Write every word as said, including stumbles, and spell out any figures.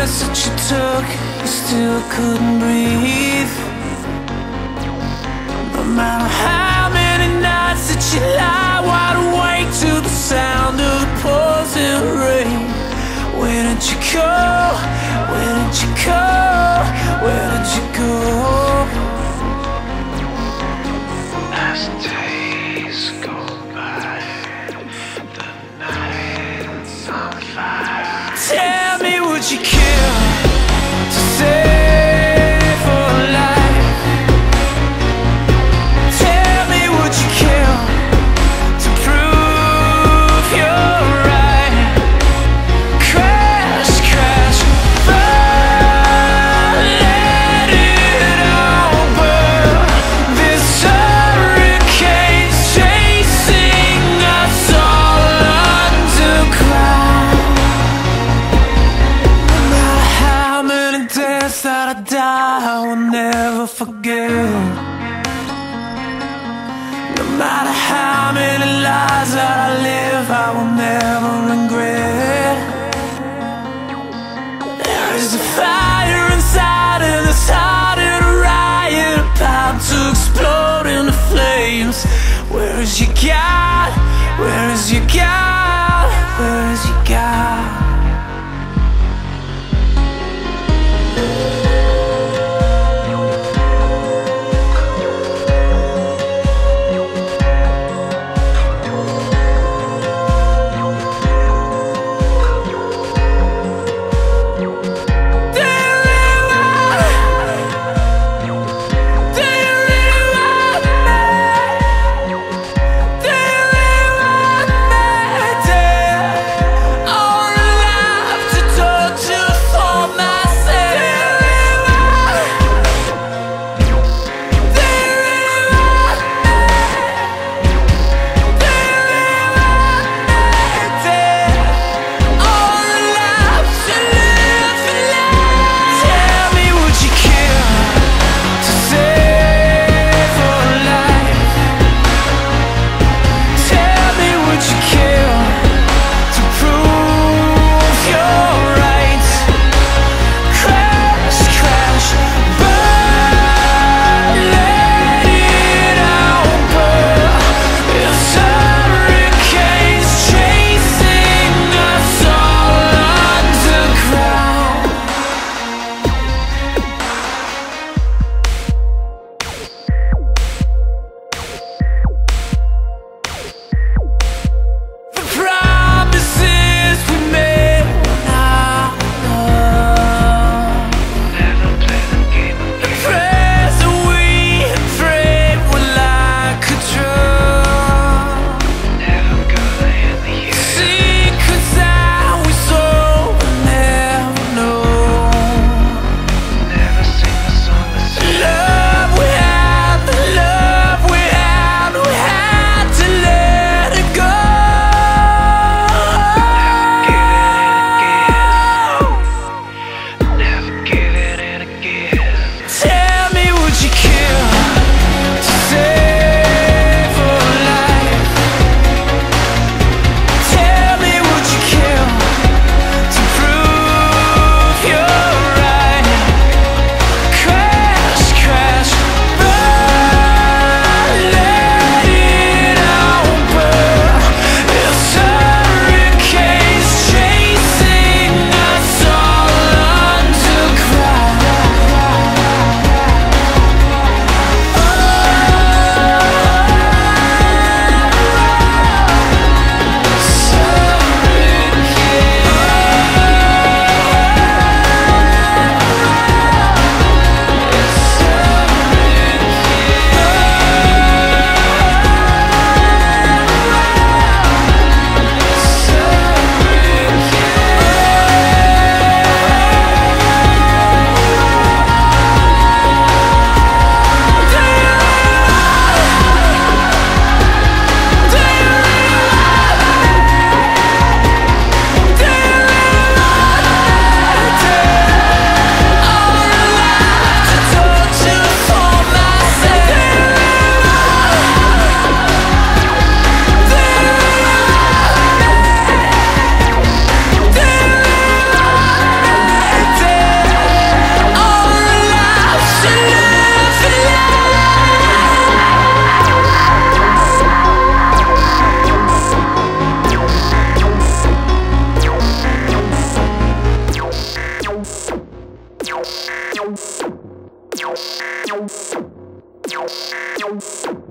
breaths that you took, you still couldn't breathe. No matter how many nights that you lie wide awake to the sound of the pouring rain. Where did you go? Where did you go? Where did you go? As days go by, the night's on fire. Tell me, would you kill to save for life? Tell me, would you kill to prove you're right? Crash, crash, burn, let it all burn. This hurricane's chasing us all underground. No matter how many deaths that I die, I will never forget. No matter how many lies that I live, I will never regret. There is a fire inside and it's starting a riot, about to explode into flames. Where is your God? Where is your God? Where is your God? Thank you.